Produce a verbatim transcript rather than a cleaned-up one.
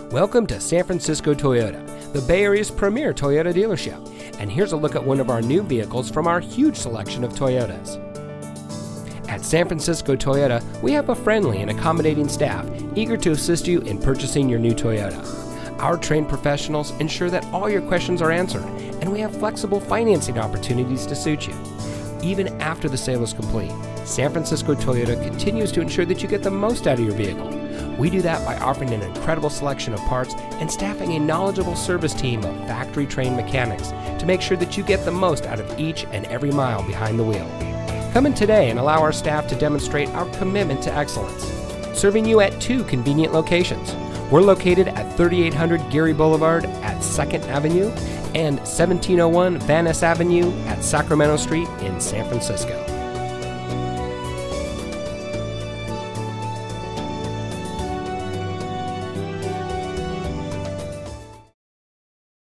Welcome to San Francisco Toyota, the Bay Area's premier Toyota dealership. And here's a look at one of our new vehicles from our huge selection of Toyotas. At San Francisco Toyota, we have a friendly and accommodating staff eager to assist you in purchasing your new Toyota. Our trained professionals ensure that all your questions are answered, and we have flexible financing opportunities to suit you. Even after the sale is complete, San Francisco Toyota continues to ensure that you get the most out of your vehicle. We do that by offering an incredible selection of parts and staffing a knowledgeable service team of factory-trained mechanics to make sure that you get the most out of each and every mile behind the wheel. Come in today and allow our staff to demonstrate our commitment to excellence, serving you at two convenient locations. We're located at thirty-eight hundred Geary Boulevard at second Avenue and seventeen oh one Van Ness Avenue at Sacramento Street in San Francisco.